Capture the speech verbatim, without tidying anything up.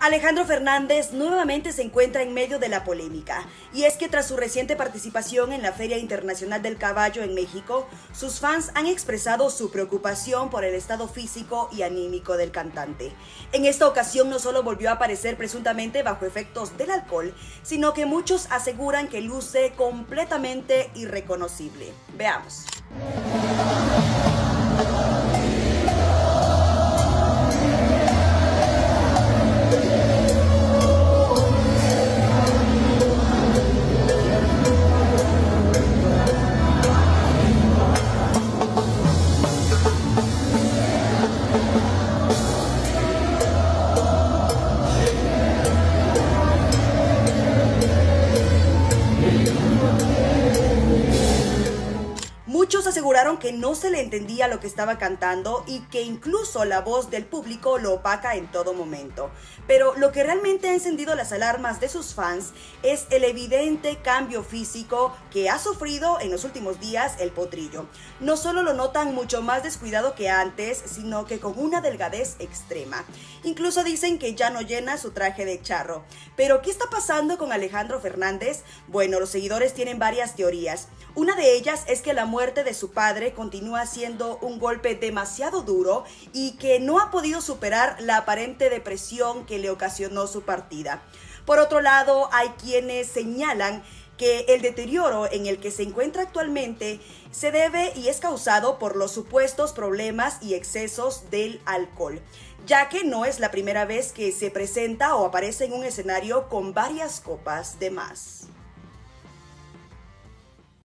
Alejandro Fernández nuevamente se encuentra en medio de la polémica, y es que tras su reciente participación en la Feria Internacional del Caballo en México, sus fans han expresado su preocupación por el estado físico y anímico del cantante. En esta ocasión no solo volvió a aparecer presuntamente bajo efectos del alcohol, sino que muchos aseguran que luce completamente irreconocible. Veamos. Muchos aseguraron que no se le entendía lo que estaba cantando y que incluso la voz del público lo opaca en todo momento. Pero lo que realmente ha encendido las alarmas de sus fans es el evidente cambio físico que ha sufrido en los últimos días el potrillo. No solo lo notan mucho más descuidado que antes, sino que con una delgadez extrema. Incluso dicen que ya no llena su traje de charro. ¿Pero qué está pasando con Alejandro Fernández? Bueno, los seguidores tienen varias teorías. Una de ellas es que la muerte de su padre continúa siendo un golpe demasiado duro y que no ha podido superar la aparente depresión que le ocasionó su partida. Por otro lado, hay quienes señalan que el deterioro en el que se encuentra actualmente se debe y es causado por los supuestos problemas y excesos del alcohol, ya que no es la primera vez que se presenta o aparece en un escenario con varias copas de más.